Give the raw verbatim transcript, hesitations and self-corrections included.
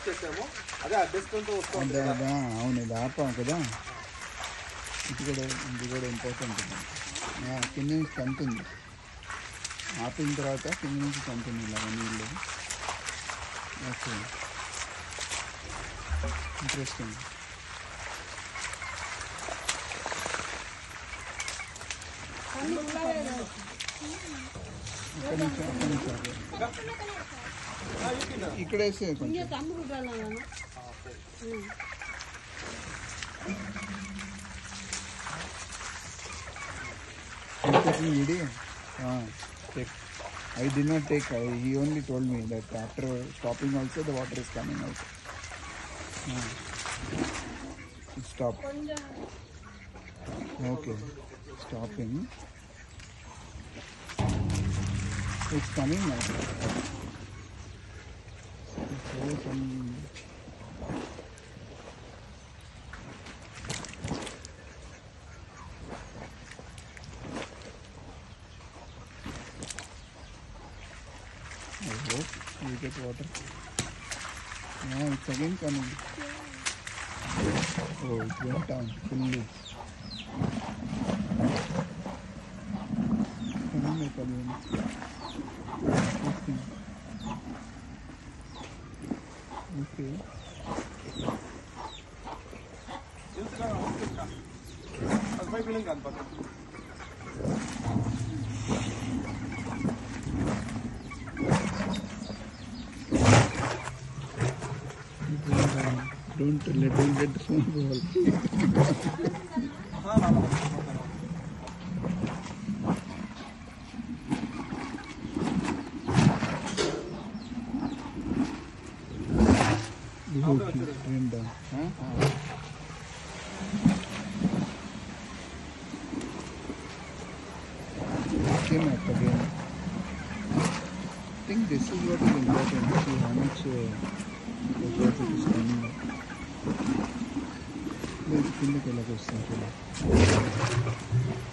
అదే అదా అవును ఇది ఆపాం కదా. ఇది కూడా ఇది కూడా ఇంపార్టెంట్. కింద నుంచి కంటుంది, ఆపిన తర్వాత కింద నుంచి కంటుంది ఇలాగ నీళ్ళు. Okay interesting. అక్కడి నుంచి అక్కడి నుంచి ఇక్కడ వేసే కొంచెం video. Ah, take. I did not take. I, he only told me that after stopping also the water is coming out. Ah. Stop. Okay. Stopping. It's coming now. So some. I hope we get water. Yeah, it's again coming. Oh, it went down fully. Coming up again. Interesting. Okay. Don't let him get the phone ball. Rain down. Huh? Came up again. I think this is what is important. See how much uh, effort it is coming. Let's look at the